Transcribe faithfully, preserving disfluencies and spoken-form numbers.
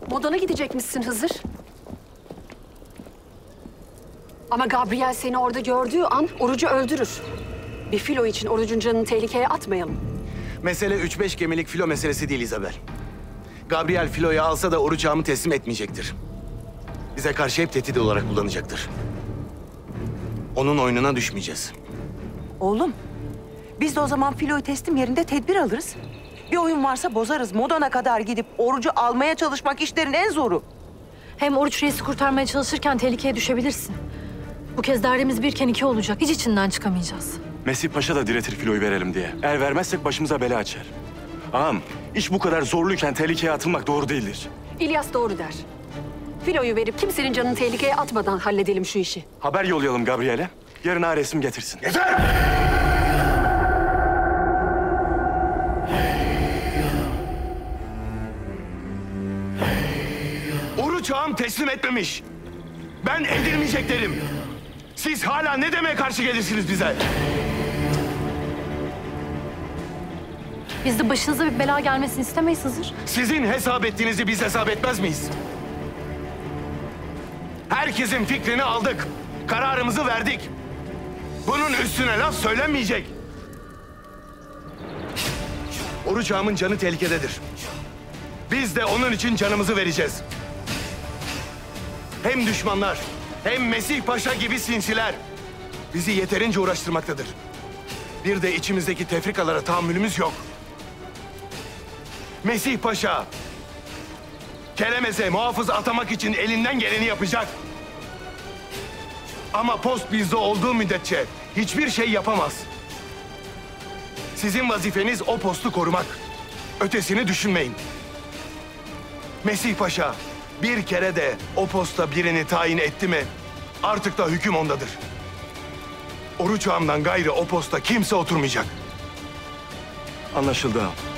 Modana gidecekmişsin Hızır. Ama Gabriel seni orada gördüğü an Oruç'u öldürür. Bir filo için Oruç'un canını tehlikeye atmayalım. Mesele üç beş gemilik filo meselesi değil Isabel. Gabriel filoyu alsa da Oruç ağamı teslim etmeyecektir. Bize karşı hep tehdit olarak kullanacaktır. Onun oyununa düşmeyeceğiz. Oğlum, biz de o zaman filoyu teslim yerinde tedbir alırız. Bir oyun varsa bozarız. Modana kadar gidip Oruç'u almaya çalışmak işlerin en zoru. Hem Oruç Reis'i kurtarmaya çalışırken tehlikeye düşebilirsin. Bu kez derdimiz birken iki olacak. Hiç içinden çıkamayacağız. Mesih Paşa da diretir filoyu verelim diye. Eğer vermezsek başımıza bela açar. Ağam, iş bu kadar zorluyken tehlikeye atılmak doğru değildir. İlyas doğru der. Filoyu verip kimsenin canını tehlikeye atmadan halledelim şu işi. Haber yollayalım Gabriel'e. Yarın ağa resim getirsin. Yeter! Oruç ağam teslim etmemiş. Ben edilmeyecek derim. Siz hala ne demeye karşı gelirsiniz bize? Biz de başınıza bir bela gelmesini istemeyiz Hızır. Sizin hesap ettiğinizi biz hesap etmez miyiz? Herkesin fikrini aldık. Kararımızı verdik. Bunun üstüne laf söylenmeyecek. Oruç ağamın canı tehlikededir. Biz de onun için canımızı vereceğiz. Hem düşmanlar, hem Mesih Paşa gibi sinsiler bizi yeterince uğraştırmaktadır. Bir de içimizdeki tefrikalara tahammülümüz yok. Mesih Paşa, Kelemez'e muhafız atamak için elinden geleni yapacak. Ama post bizde olduğu müddetçe hiçbir şey yapamaz. Sizin vazifeniz o postu korumak. Ötesini düşünmeyin. Mesih Paşa bir kere de o posta birini tayin etti mi artık da hüküm ondadır. Oruç ağamdan gayrı o posta kimse oturmayacak. Anlaşıldı ağam.